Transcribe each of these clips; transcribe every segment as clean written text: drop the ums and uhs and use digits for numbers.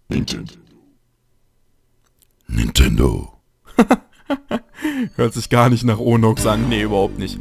Nintendo. Hört sich gar nicht nach Onox an. Nee, überhaupt nicht.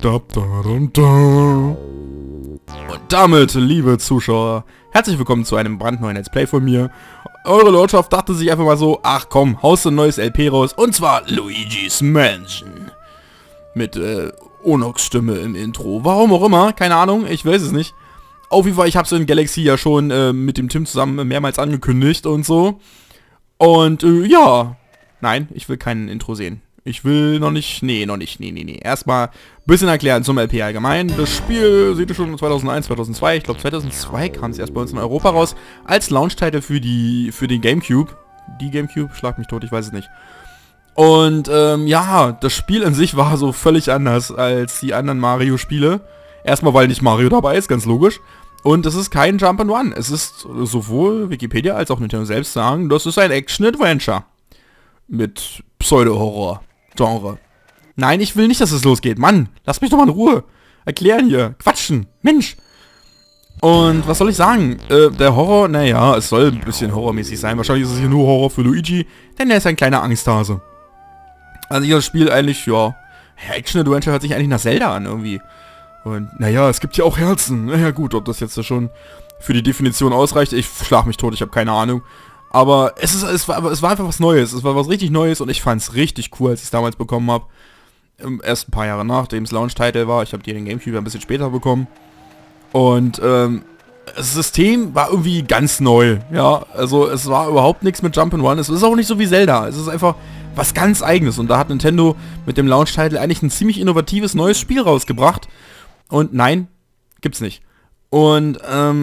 Und damit, liebe Zuschauer, herzlich willkommen zu einem brandneuen Let's Play von mir. Eure Lordschaft dachte sich einfach mal so, ach komm, haust ein neues LP raus. Und zwar Luigi's Mansion. Mit Onox Stimme im Intro. Warum auch immer, keine Ahnung, ich weiß es nicht. Auf jeden Fall, ich habe es in Galaxy ja schon mit dem Tim zusammen mehrmals angekündigt und so. Und ja, nein, ich will kein Intro sehen. Ich will noch nicht, nee. Erstmal ein bisschen erklären zum LP allgemein. Das Spiel seht ihr schon 2001, 2002. Ich glaube 2002 kam es erst bei uns in Europa raus. Als Launch-Title für den Gamecube. Die Gamecube? Schlag mich tot, ich weiß es nicht. Und ja, das Spiel an sich war so völlig anders als die anderen Mario-Spiele. Erstmal, weil nicht Mario dabei ist, ganz logisch. Und es ist kein Jump'n'Run. Es ist sowohl Wikipedia als auch Nintendo selbst sagen, das ist ein Action-Adventure. Mit Pseudo-Horror-Genre. Nein, ich will nicht, dass es losgeht. Mann, lass mich doch mal in Ruhe. Erklären hier. Quatschen. Mensch. Und was soll ich sagen? Der Horror, naja, es soll ein bisschen horrormäßig sein. Wahrscheinlich ist es hier nur Horror für Luigi, denn er ist ein kleiner Angsthase. Also das Spiel eigentlich, ja, Action-Adventure hört sich eigentlich nach Zelda an irgendwie. Und naja, es gibt ja auch Herzen. Naja gut, ob das jetzt schon für die Definition ausreicht, ich schlag mich tot, ich habe keine Ahnung. Aber es war einfach was Neues. Es war was richtig Neues und ich fand es richtig cool, als ich es damals bekommen habe. Erst ein paar Jahre nachdem es Launch-Title war. Ich habe den Gamecube ein bisschen später bekommen. Und das System war irgendwie ganz neu. Ja, also es war überhaupt nichts mit Jump'n'Run. Es ist auch nicht so wie Zelda. Es ist einfach was ganz Eigenes. Und da hat Nintendo mit dem Launch-Title eigentlich ein ziemlich innovatives neues Spiel rausgebracht. Und nein, gibt's nicht. Und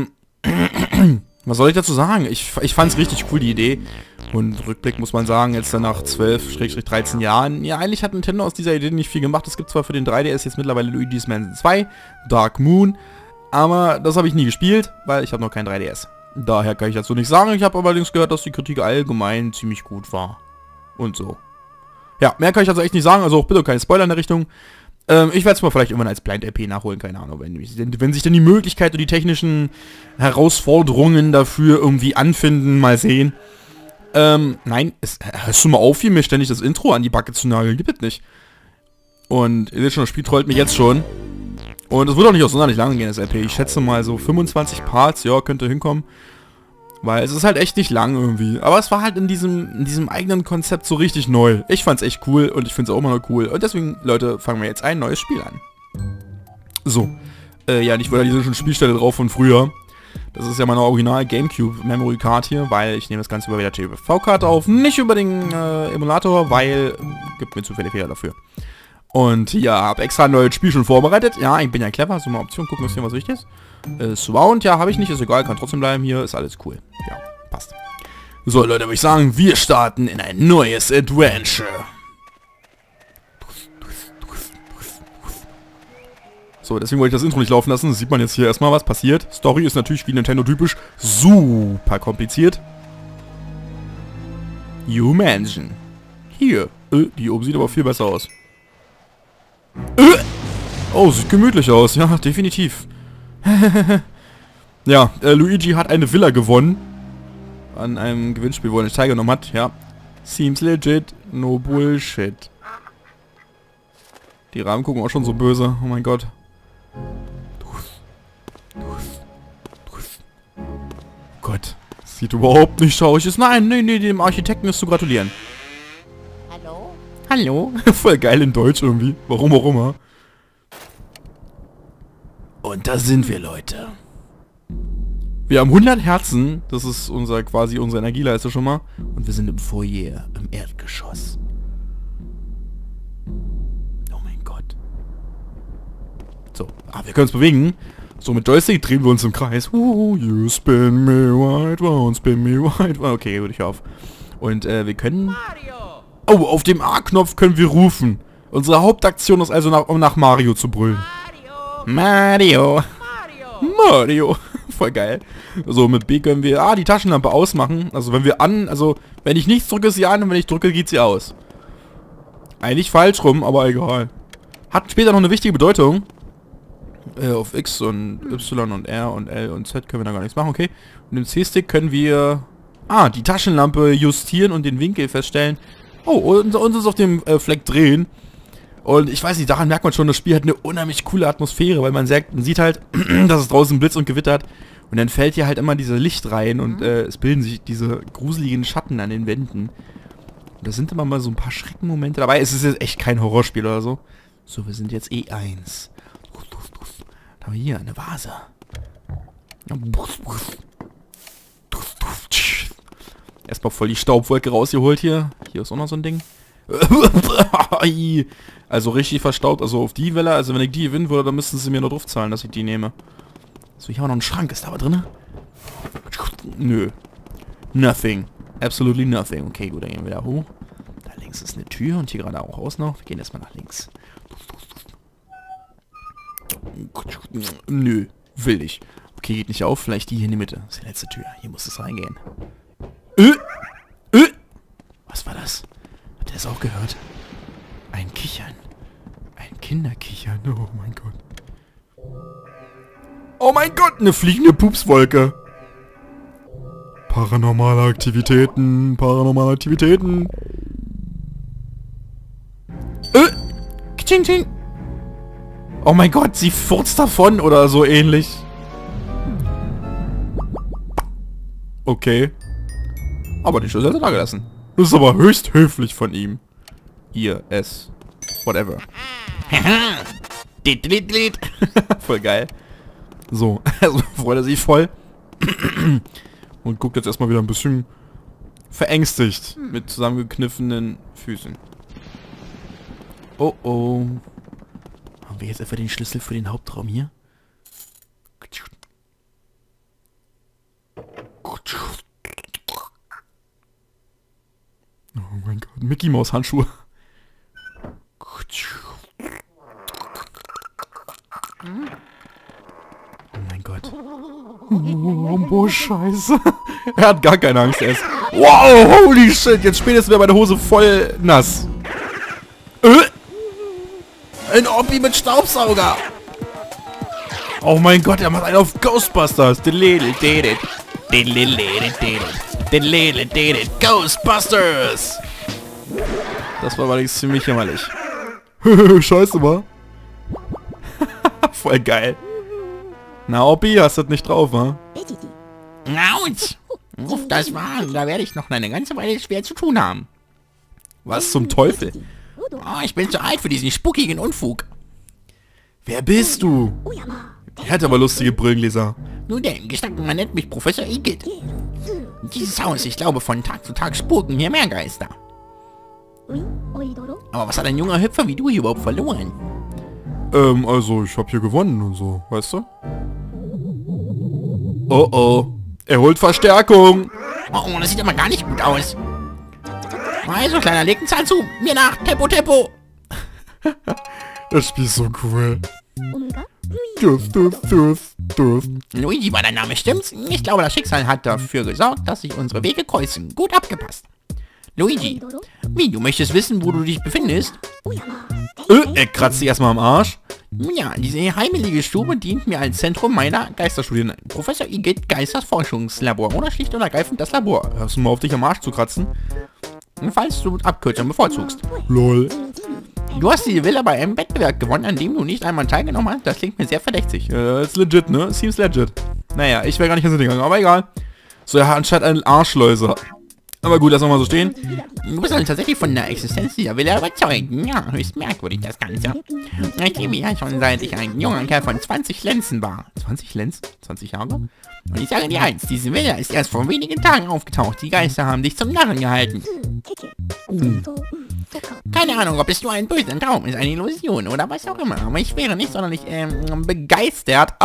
was soll ich dazu sagen? Ich fand's richtig cool, die Idee. Und Rückblick muss man sagen, jetzt dann nach 12-13 Jahren, ja, eigentlich hat Nintendo aus dieser Idee nicht viel gemacht. Es gibt zwar für den 3DS jetzt mittlerweile Luigi's Mansion 2, Dark Moon, aber das habe ich nie gespielt, weil ich habe noch kein 3DS. Daher kann ich dazu nicht sagen. Ich habe allerdings gehört, dass die Kritik allgemein ziemlich gut war. Und so. Ja, mehr kann ich also echt nicht sagen, also auch bitte keine Spoiler in der Richtung. Ich werde es mal vielleicht irgendwann als Blind-LP nachholen, keine Ahnung, wenn sich denn die Möglichkeit und die technischen Herausforderungen dafür irgendwie anfinden, mal sehen. Nein, hörst du mal auf, hier mir ständig das Intro an die Backe zu nageln, gibt es nicht. Und ihr seht schon, das Spiel trollt mich jetzt schon. Und es wird auch nicht auch sonderlich lange gehen, das LP. Ich schätze mal so 25 Parts, ja, könnte hinkommen. Weil es ist halt echt nicht lang irgendwie. Aber es war halt in diesem eigenen Konzept so richtig neu. Ich fand's echt cool und ich find's auch immer noch cool. Und deswegen, Leute, fangen wir jetzt ein neues Spiel an. So. Ja, ich wollte diese schon Spielstelle drauf von früher. Das ist ja meine Original Gamecube Memory Card hier, weil ich nehme das Ganze über der TV-Karte auf. Nicht über den Emulator, weil gibt mir zu viele Fehler dafür. Und ja, habe extra ein neues Spiel schon vorbereitet. Ja, ich bin ja clever. So mal Option gucken, was wichtig ist. Surround, ja, habe ich nicht, ist egal, kann trotzdem bleiben hier, ist alles cool. Ja, passt. So, Leute, würde ich sagen, wir starten in ein neues Adventure. So, deswegen wollte ich das Intro nicht laufen lassen. Das sieht man jetzt hier erstmal, was passiert. Story ist natürlich wie Nintendo typisch super kompliziert. You Mansion. Hier. Die oben sieht aber viel besser aus. Oh, sieht gemütlich aus. Ja, definitiv. Ja, Luigi hat eine Villa gewonnen. An einem Gewinnspiel, wo er nicht teilgenommen hat. Ja. Seems legit. No bullshit. Die Rahmen gucken auch schon so böse. Oh mein Gott. Gott. Sieht überhaupt nicht schaurig aus. Nein, nee, dem Architekten ist zu gratulieren. Hallo? Hallo. Voll geil in Deutsch irgendwie. Warum auch immer. Und da sind wir, Leute. Wir haben 100 Herzen. Das ist quasi unsere Energieleiste schon mal. Und wir sind im Foyer, im Erdgeschoss. Oh mein Gott. So, wir können uns bewegen. So, mit Joystick drehen wir uns im Kreis. You spin me right round, spin me right round. Okay, gut, ich hör auf. Und wir können... Oh, auf dem A-Knopf können wir rufen. Unsere Hauptaktion ist also, um nach Mario zu brüllen. Mario. Voll geil. So, mit B können wir die Taschenlampe ausmachen. Also wenn wir wenn ich nichts drücke, ist sie an und wenn ich drücke, geht sie aus. Eigentlich falsch rum, aber egal. Hat später noch eine wichtige Bedeutung. Auf X und Y und R und L und Z können wir da gar nichts machen, okay. Und im C-Stick können wir Ah, die Taschenlampe justieren und den Winkel feststellen. Oh, und uns auf dem Fleck drehen. Und ich weiß nicht, daran merkt man schon, das Spiel hat eine unheimlich coole Atmosphäre, weil man sieht halt, dass es draußen blitzt und gewittert. Und dann fällt hier halt immer dieser Licht rein und es bilden sich diese gruseligen Schatten an den Wänden. Und da sind immer mal so ein paar Schreckenmomente dabei. Es ist jetzt echt kein Horrorspiel oder so. So, wir sind jetzt E1. Da haben wir hier eine Vase. Erstmal voll die Staubwolke rausgeholt hier. Hier ist auch noch so ein Ding. Also richtig verstaubt. Also auf die Welle, also wenn ich die gewinnen würde, dann müssten sie mir nur drauf zahlen, dass ich die nehme. So, hier haben wir noch einen Schrank. Ist da was drin? Nö. Nothing. Absolutely nothing. Okay, gut, dann gehen wir wieder hoch. Da links ist eine Tür und hier geradeaus noch. Wir gehen erstmal nach links. Nö, will ich. Okay, geht nicht auf. Vielleicht die hier in die Mitte. Das ist die letzte Tür. Hier muss es reingehen. Was war das? Hat er es auch gehört? Ein Kichern. Ein Kinderkichern. Oh mein Gott. Oh mein Gott, eine fliegende Pupswolke. Paranormale Aktivitäten. Paranormale Aktivitäten. Ching, ching. Oh mein Gott, sie furzt davon oder so ähnlich. Okay. Aber den Schlüssel hat er da gelassen. Das ist aber höchst höflich von ihm. Ihr, es, whatever. Voll geil. So, also freut er sich voll. Und guckt jetzt erstmal wieder ein bisschen verängstigt mit zusammengekniffenen Füßen. Oh oh. Haben wir jetzt etwa den Schlüssel für den Hauptraum hier? Oh mein Gott, Mickey Maus Handschuhe. Oh mein Gott. Oh, Scheiße. Er hat gar keine Angst erst. Wow, holy shit. Jetzt spätestens wäre meine Hose voll nass. Ein Oppi mit Staubsauger. Oh mein Gott, er macht einen auf Ghostbusters. Ghostbusters. Das war allerdings ziemlich jämmerlich. Scheiße, wa? Voll geil. Na, Oppi, hast du das nicht drauf, wa? Autsch! Ruf das mal an, da werde ich noch eine ganze Weile schwer zu tun haben. Was zum Teufel? Oh, ich bin zu alt für diesen spukigen Unfug. Wer bist du? Er hat aber lustige Brillengläser. Nun denn, gestanden, man nennt mich Professor Igitt. Dieses Haus, ich glaube, von Tag zu Tag spuken hier mehr Geister. Aber was hat ein junger Hüpfer wie du hier überhaupt verloren? Also ich habe hier gewonnen und so, weißt du? Oh oh. Er holt Verstärkung. Oh, das sieht aber gar nicht gut aus. Also, Kleiner, leg einen Zahn zu. Mir nach. Tempo, Tempo. Das Spiel ist so cool. Luigi war dein Name, stimmt's? Ich glaube, das Schicksal hat dafür gesorgt, dass sich unsere Wege kreuzen. Gut abgepasst. Luigi, wie, du möchtest wissen, wo du dich befindest? Er kratzt sich erstmal am Arsch. Ja, diese heimelige Stube dient mir als Zentrum meiner Geisterstudien. Professor Igitt Geisterforschungslabor oder schlicht und ergreifend das Labor. Hörst du mal auf, dich am Arsch zu kratzen? Falls du Abkürzungen bevorzugst. Lol. Du hast die Villa bei einem Wettbewerb gewonnen, an dem du nicht einmal teilgenommen hast. Das klingt mir sehr verdächtig. Ist legit, ne? Seems legit. Naja, ich wäre gar nicht ins Ding gegangen, aber egal. So, er hat anscheinend einen Arschläuser. Aber gut, lass mal so stehen. Du bist also tatsächlich von der Existenz dieser Villa überzeugt. Ja, höchst merkwürdig das Ganze. Ich lebe ja schon seit ich ein junger Kerl von 20 Lenzen war. 20 Lenz? 20 Jahre? Und ich sage dir eins, diese Villa ist erst vor wenigen Tagen aufgetaucht. Die Geister haben dich zum Narren gehalten. Keine Ahnung, ob es nur ein böser Traum ist, eine Illusion oder was auch immer. Aber ich wäre nicht sonderlich begeistert.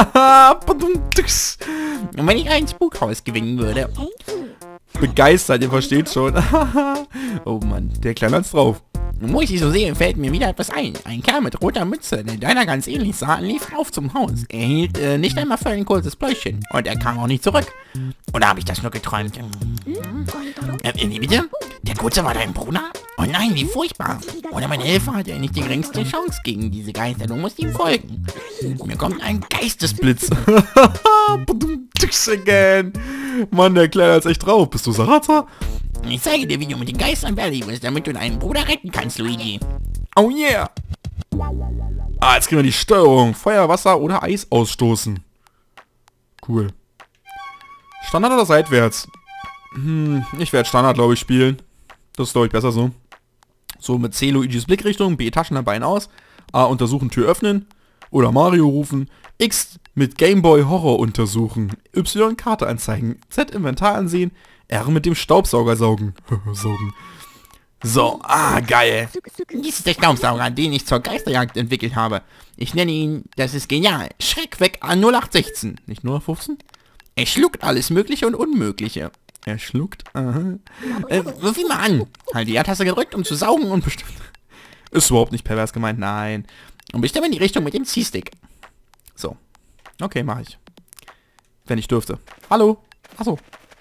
Und wenn ich ein Spukhaus gewinnen würde. Begeistert, ihr versteht schon. Oh Mann, der Kleine hat's drauf. Wo ich sie so sehe, fällt mir wieder etwas ein. Ein Kerl mit roter Mütze, der deiner ganz ähnlich sah, lief auf zum Haus. Er hielt nicht einmal für ein kurzes Pläuschchen. Und er kam auch nicht zurück. Oder habe ich das nur geträumt? Wie bitte? Der Kurze war dein Bruder? Oh nein, wie furchtbar. Oder mein Helfer hat ja nicht die geringste Chance gegen diese Geister. Du musst ihm folgen. Mir kommt ein Geistesblitz. Again. Mann, der Kleine ist echt drauf. Bist du Sarata? Ich zeige dir, wie du mit den Geistern fertig bist, damit du deinen Bruder retten kannst, Luigi. Oh yeah. Ah, jetzt kriegen wir die Steuerung. Feuer, Wasser oder Eis ausstoßen. Cool. Standard oder seitwärts? Ich werde Standard, glaube ich, spielen. Das ist, glaube ich, besser so. So mit C Luigis Blickrichtung, B Taschenlampe aus, A untersuchen, Tür öffnen oder Mario rufen, X mit Gameboy Horror untersuchen, Y Karte anzeigen, Z Inventar ansehen, R mit dem Staubsauger saugen. Saugen. So, geil. Dies ist der Staubsauger, den ich zur Geisterjagd entwickelt habe. Ich nenne ihn, das ist genial, Schreck weg an 0816. Nicht 0815? Er schluckt alles Mögliche und Unmögliche. Er schluckt, aha. Ruf ihn mal an. Halt die R-Taste gedrückt, um zu saugen und bestimmt... Ist überhaupt nicht pervers gemeint, nein. Und bestimme in die Richtung mit dem Ziehstick. So. Okay, mache ich. Wenn ich dürfte. Hallo? Achso.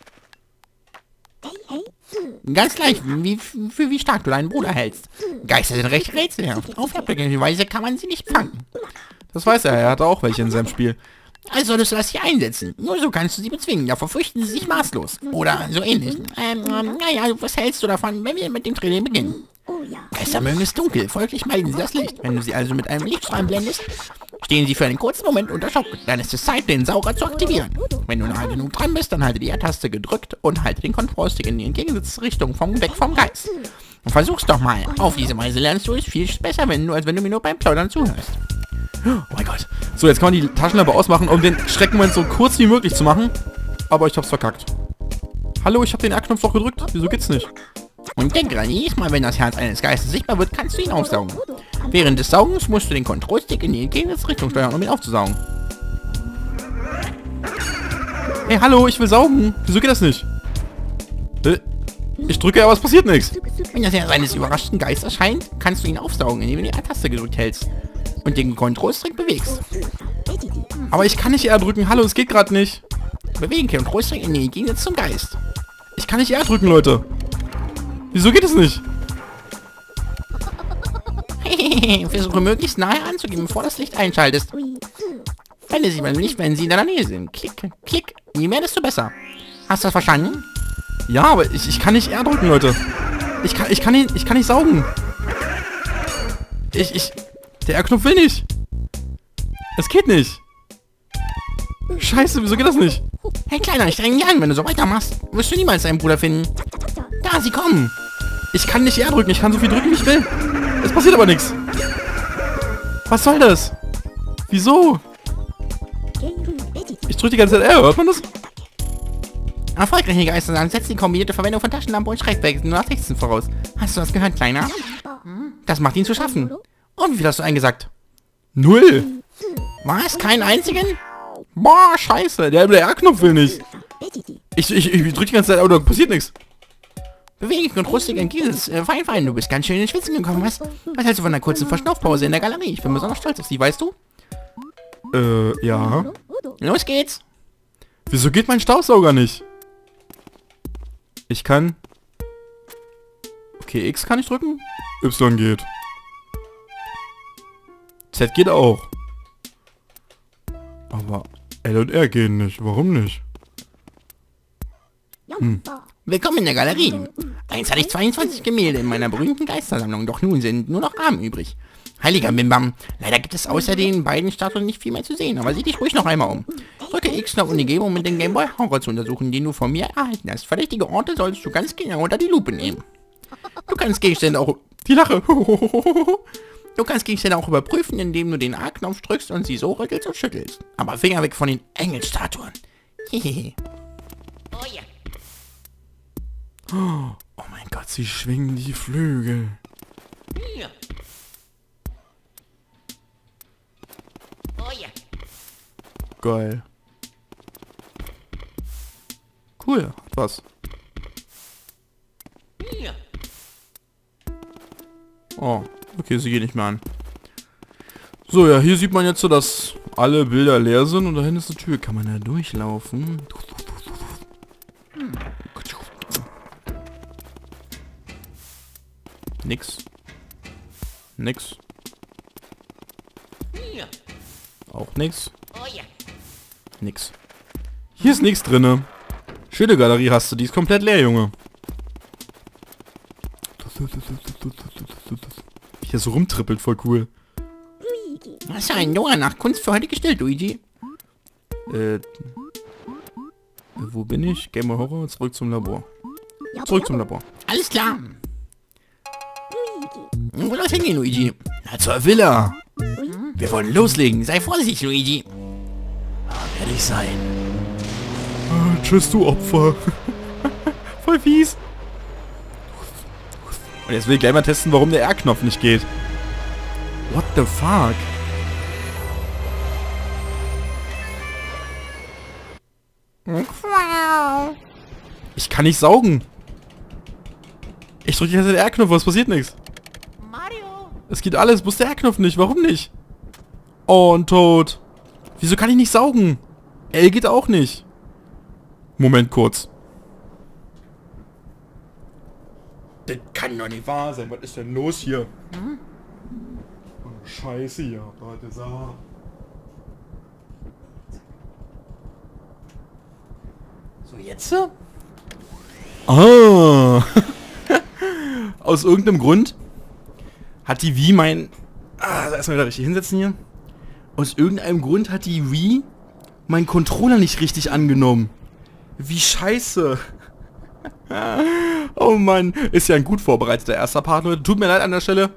Ganz gleich, wie stark du deinen Bruder hältst. Geister sind recht rätselhaft. Auf herkömmliche Weise kann man sie nicht fangen. Das weiß er hat auch welche in seinem Spiel. Also solltest du das hier einsetzen. Nur so kannst du sie bezwingen. Davor fürchten sie sich maßlos. Oder so ähnlich. Naja, was hältst du davon, wenn wir mit dem Training beginnen? Geister mögen es dunkel, folglich meiden sie das Licht. Wenn du sie also mit einem Lichtstrahl blendest, stehen sie für einen kurzen Moment unter Schock. Dann ist es Zeit, den Sauger zu aktivieren. Wenn du nahe genug dran bist, dann halte die R-Taste gedrückt und halte den Control-Stick in die entgegengesetzte Richtung weg vom Geist. Und versuch's doch mal. Auf diese Weise lernst du es viel besser, als wenn du mir nur beim Plaudern zuhörst. Oh mein Gott. So, jetzt kann man die Taschenlampe ausmachen, um den Schreckmoment so kurz wie möglich zu machen. Aber ich hab's verkackt. Hallo, ich hab den R-Knopf doch gedrückt. Wieso geht's nicht? Und denke dran, jedes Mal, wenn das Herz eines Geistes sichtbar wird, kannst du ihn aufsaugen. Während des Saugens musst du den Control-Stick in die entgegengesetzte Richtung steuern, um ihn aufzusaugen. Hey, hallo, ich will saugen. Wieso geht das nicht? Ich drücke, aber es passiert nichts. Wenn das Herz eines überraschten Geistes erscheint, kannst du ihn aufsaugen, indem du die R-Taste gedrückt hältst und den Control-Stick bewegst. Aber ich kann nicht R drücken. Hallo, es geht gerade nicht. Bewegen den Control-Stick in den Gegensatz zum Geist. Ich kann nicht R drücken, Leute. Wieso geht es nicht? Versuche möglichst nahe anzugeben, bevor das Licht einschaltest. Wende sie beim Licht, wenn sie in deiner Nähe sind. Klick, klick. Je mehr, desto besser. Hast du das verstanden? Ja, aber ich kann nicht R drücken, Leute. Ich kann nicht saugen. Der R-Knopf will nicht. Es geht nicht. Scheiße, wieso geht das nicht? Hey Kleiner, ich streng dich an. Wenn du so weitermachst, wirst du niemals deinen Bruder finden. Da, sie kommen. Ich kann nicht R drücken. Ich kann so viel drücken, wie ich will. Es passiert aber nichts. Was soll das? Wieso? Ich drücke die ganze Zeit R. Hört man das? Erfolgreiche Geister setzen die kombinierte Verwendung von Taschenlampe und Schreckweg nur nach 16 voraus. Hast du das gehört, Kleiner? Das macht ihn zu schaffen. Und wie viel hast du eingesagt? 0. Was? Keinen einzigen? Boah, scheiße. Der R-Knopf will nicht. Ich drücke die ganze Zeit, aber da passiert nichts. Bewege und rustig entgegen. Fein, du bist ganz schön in den Schwitzen gekommen. Was hältst du von einer kurzen Verschnaufpause in der Galerie? Ich bin besonders stolz auf sie, weißt du? Ja. Los geht's. Wieso geht mein Staubsauger nicht? Ich kann... Okay, X kann ich drücken. Y geht. Z geht auch. Aber L und R gehen nicht. Warum nicht? Willkommen in der Galerie. Einst hatte ich 22 Gemälde in meiner berühmten Geistersammlung, doch nun sind nur noch Rahmen übrig. Heiliger Bimbam, leider gibt es außer den beiden Statuen nicht viel mehr zu sehen, aber sieh dich ruhig noch einmal um. Drücke X-Knopf und die Gebung, um mit dem Gameboy Horror zu untersuchen, den du von mir erhalten hast. Verdächtige Orte solltest du ganz genau unter die Lupe nehmen. Du kannst Gegenstände auch... Die Lache! Du kannst Gegenstände auch überprüfen, indem du den A-Knopf drückst und sie so rüttelst und schüttelst. Aber Finger weg von den Engelstatuen. Hehehe. Oh ja. Oh mein Gott, sie schwingen die Flügel. Ja. Oh ja. Geil. Cool, hat was. Ja. Oh, okay, sie geht nicht mehr an. So, ja, hier sieht man jetzt so, dass alle Bilder leer sind und da hinten ist eine Tür. Kann man da durchlaufen? Nix. Nix. Ja. Auch nix. Oh ja. Nix. Hier ist nichts drinne. Schöne Galerie hast du, die ist komplett leer, Junge. Wie hier so rumtrippelt, voll cool. Was für ein Noah nach Kunst für heute gestellt, Luigi? Wo bin ich? Game of Horror, zurück zum Labor. Zurück zum Labor. Alles klar. Wo soll es hingehen, Luigi? Na, zur Villa. Wir wollen loslegen. Sei vorsichtig, Luigi. Werde ich sein. Tschüss, du Opfer. Voll fies. Und jetzt will ich gleich mal testen, warum der R-Knopf nicht geht. What the fuck? Ich kann nicht saugen. Ich drücke jetzt den R-Knopf, was passiert nichts. Mario. Es geht alles, bloß der R-Knopf nicht. Warum nicht? Oh, und tot. Wieso kann ich nicht saugen? L geht auch nicht. Moment kurz. Das kann doch nicht wahr sein. Was ist denn los hier? Oh, Scheiße hier. Warte, so. So, jetzt? Ah. Aus irgendeinem Grund hat die Wii mein... erstmal wieder richtig hinsetzen hier. Aus irgendeinem Grund hat die Wii meinen Controller nicht richtig angenommen. Wie scheiße. Oh Mann. Ist ja ein gut vorbereiteter erster Part, Leute. Tut mir leid an der Stelle.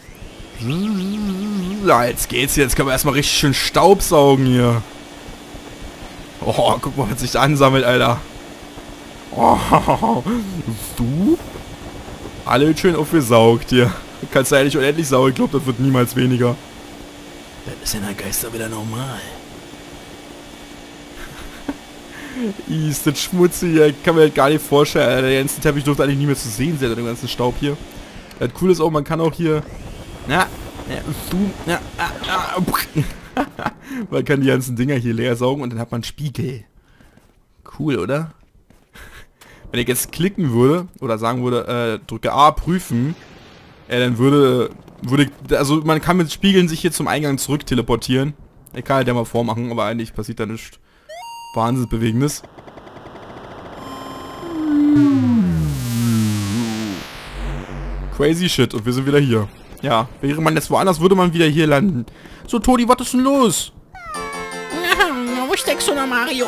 Na, jetzt geht's. Jetzt können wir erstmal richtig schön Staubsaugen hier. Oh, guck mal, was sich da ansammelt, Alter. Oh, du? Alle schön aufgesaugt hier. Du kannst ja nicht unendlich saugen. Ich glaube, das wird niemals weniger. Das ist in der Geister wieder normal. Ist das schmutzig hier. Ich kann mir das gar nicht vorstellen. Alter. Der ganze Teppich durfte eigentlich nie mehr zu sehen sein, den ganzen Staub hier. Das Coole ist auch, man kann auch hier... Man kann die ganzen Dinger hier leer saugen und dann hat man einen Spiegel. Cool, oder? Wenn ich jetzt klicken würde, oder sagen würde, drücke A, prüfen, dann würde ich, also man kann mit Spiegeln sich hier zum Eingang zurück teleportieren. Ich kann halt ja mal vormachen, aber eigentlich passiert da nichts Wahnsinnsbewegendes. Crazy shit, und wir sind wieder hier. Ja, wäre man jetzt woanders, würde man wieder hier landen. So, Toni, was ist denn los? Wo steckst du noch, Mario?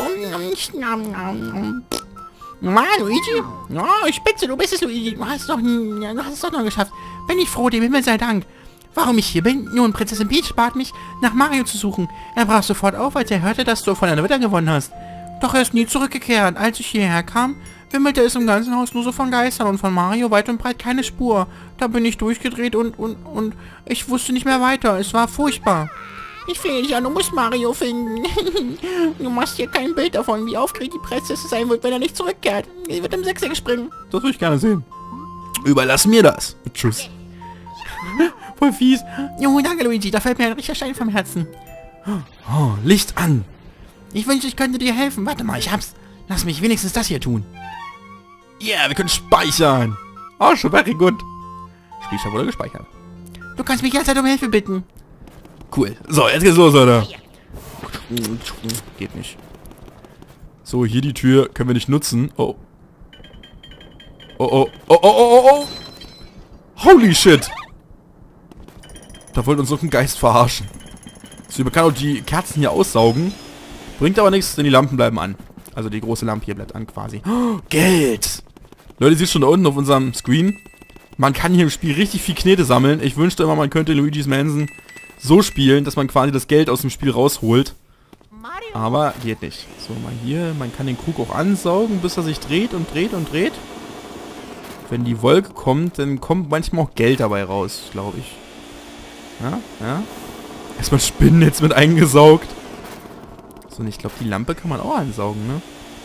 Luigi? Oh, Spitze, du bist es, Luigi. Du hast es doch noch geschafft. Bin ich froh, dem Himmel sei Dank. Warum ich hier bin? Nun, Prinzessin Peach bat mich, nach Mario zu suchen. Er brach sofort auf, als er hörte, dass du von einer Witter gewonnen hast. Doch er ist nie zurückgekehrt. Als ich hierher kam, wimmelte es im ganzen Haus nur so von Geistern und von Mario weit und breit keine Spur. Da bin ich durchgedreht und ich wusste nicht mehr weiter. Es war furchtbar. Ich flehe dich an, du musst Mario finden. Du machst hier kein Bild davon, wie aufgeregt die Prinzessin sein wird, wenn er nicht zurückkehrt. Sie wird im Sechseck springen. Das würde ich gerne sehen. Überlass mir das. Tschüss. Voll fies. Jo, danke, Luigi. Da fällt mir ein richtiger Stein vom Herzen. Oh, Licht an. Ich wünschte, ich könnte dir helfen. Warte mal, ich hab's. Lass mich wenigstens das hier tun. Ja, yeah, wir können speichern. Oh, schon very gut. Spielstand wurde gespeichert. Du kannst mich jederzeit um Hilfe bitten. Cool. So, jetzt geht's los, Leute. Geht nicht. So, hier die Tür können wir nicht nutzen. Oh. Oh, oh, oh, oh, oh, oh. Holy shit. Da wollte uns noch ein Geist verarschen. So, man kann auch die Kerzen hier aussaugen. Bringt aber nichts, denn die Lampen bleiben an. Also die große Lampe hier bleibt an quasi. Oh, Geld. Leute, ihr seht schon da unten auf unserem Screen. Man kann hier im Spiel richtig viel Knete sammeln. Ich wünschte immer, man könnte Luigi's Mansion so spielen, dass man quasi das Geld aus dem Spiel rausholt. Aber geht nicht. So, mal hier. Man kann den Krug auch ansaugen, bis er sich dreht und dreht und dreht. Wenn die Wolke kommt, dann kommt manchmal auch Geld dabei raus, glaube ich. Ja, ja. Erstmal Spinnennetz mit eingesaugt. So, und ich glaube, die Lampe kann man auch ansaugen, ne?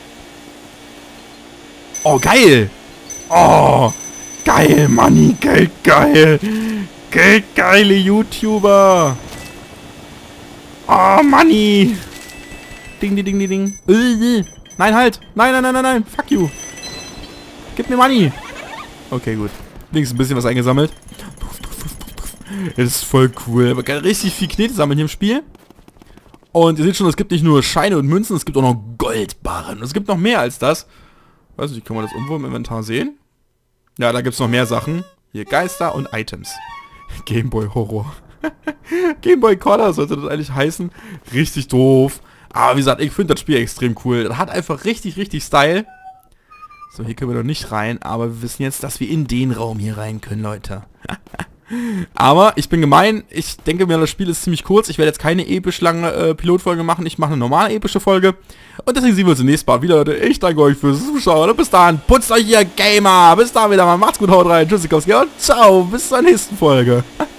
Oh, geil! Oh, geil, Money, Geld, geil! Geldgeile YouTuber! Oh, Money! Ding, ding, ding, ding, ding. Nein, halt! Nein, nein, nein, nein, nein! Fuck you! Gib mir Money! Okay, gut. Links ein bisschen was eingesammelt. Das ist voll cool. Man kann richtig viel Knete sammeln hier im Spiel. Und ihr seht schon, es gibt nicht nur Scheine und Münzen, es gibt auch noch Goldbarren. Es gibt noch mehr als das. Weiß nicht, kann man das irgendwo im Inventar sehen? Ja, da gibt es noch mehr Sachen. Hier Geister und Items. Gameboy Horror. Gameboy Color sollte das eigentlich heißen. Richtig doof. Aber wie gesagt, ich finde das Spiel extrem cool. Das hat einfach richtig, richtig Style. So, hier können wir noch nicht rein. Aber wir wissen jetzt, dass wir in den Raum hier rein können, Leute. Aber ich bin gemein. Ich denke mir, das Spiel ist ziemlich kurz. Ich werde jetzt keine episch lange Pilotfolge machen. Ich mache eine normale epische Folge. Und deswegen sehen wir uns im nächsten Mal wieder, Leute. Ich danke euch fürs Zuschauen. Und bis dahin, putzt euch, ihr Gamer. Bis dahin wieder mal. Macht's gut, haut rein. Tschüssikowski und ciao. Bis zur nächsten Folge.